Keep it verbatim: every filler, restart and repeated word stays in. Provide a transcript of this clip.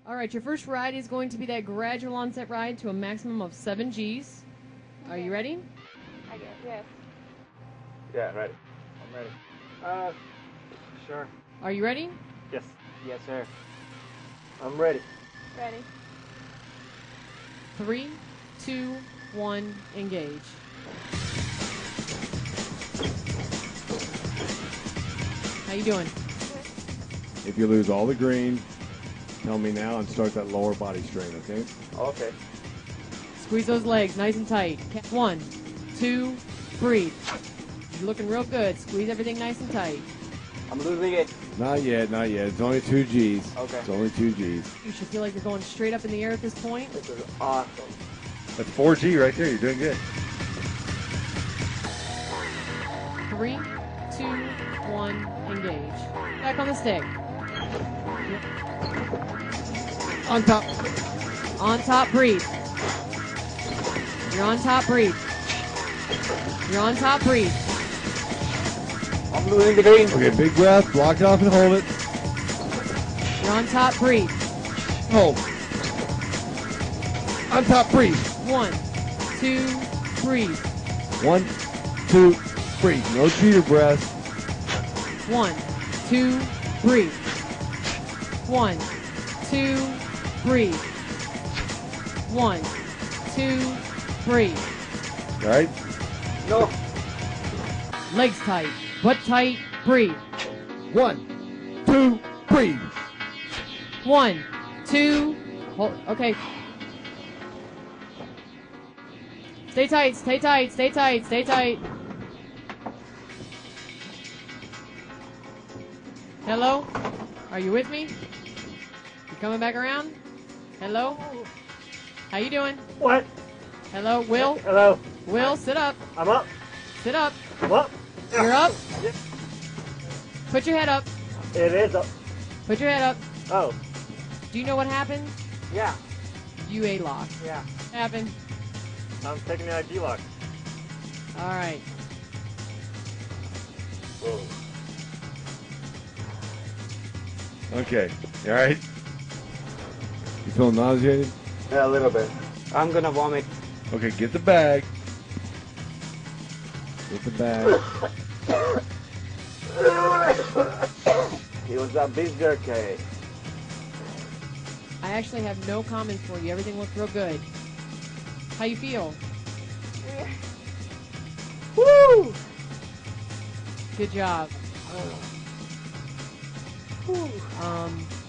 All right, your first ride is going to be that gradual onset ride to a maximum of seven G's. Are you ready? I guess, yes. Yeah, ready. I'm ready. Uh, sure. Are you ready? Yes. Yes, sir. I'm ready. Ready. Three, two, one, engage. How you doing? If you lose all the green, tell me now and start that lower body strain, okay? Okay. Squeeze those legs nice and tight. One, two, breathe. You're looking real good. Squeeze everything nice and tight. I'm losing it. Not yet, not yet. It's only two G's. Okay. It's only two G's. You should feel like you're going straight up in the air at this point. This is awesome. That's four G right there. You're doing good. Three, two, one, engage. Back on the stick. On top. On top, breathe. You're on top, breathe. You're on top, breathe. I'm losing the green. Okay, big breath. Block it off and hold it. You're on top, breathe. Hold. On top, breathe. One, two, breathe. One, two, breathe. No cheater breath. One, two, breathe. One, two, breathe. One, two, breathe. All right? No. Legs tight, butt tight, breathe. One, two, breathe. One, two, hold, okay. Stay tight, stay tight, stay tight, stay tight. Hello? Are you with me? You coming back around? Hello? How you doing? What? Hello, Will? Hello. Will, sit up. I'm up. Sit up. I'm up. You're up. Yeah. Put your head up. It is up. Put your head up. Oh. Do you know what happened? Yeah. You A-lock. Yeah. What happened? I'm taking the I D lock. All right. Whoa. Okay. All right? You feeling nauseated? Yeah, a little bit. I'm gonna vomit. Okay, get the bag. Get the bag. It was a big jerky. I actually have no comments for you. Everything looks real good. How you feel? Woo! Good job. Um,